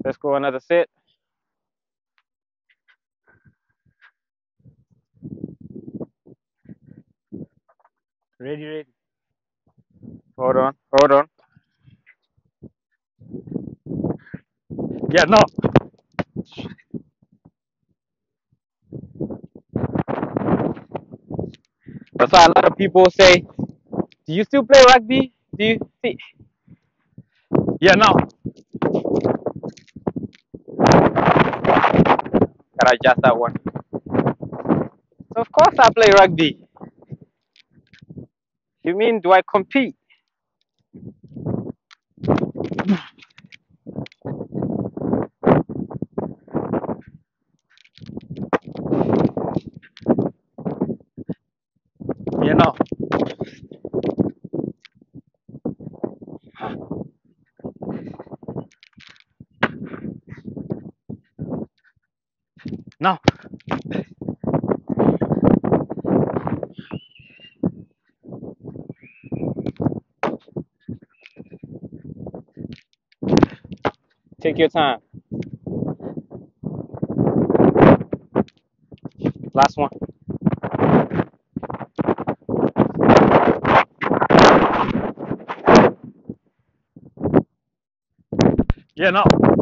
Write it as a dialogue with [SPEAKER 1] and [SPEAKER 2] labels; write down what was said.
[SPEAKER 1] Let's go another set. Ready, ready. Hold on, hold on. Yeah, no. That's why a lot of people say, "Do you still play rugby? Do you see?" Yeah, no. Gotta adjust that one. So of course I play rugby. You mean do I compete? You know. No. Take your time. Last one. Yeah, no.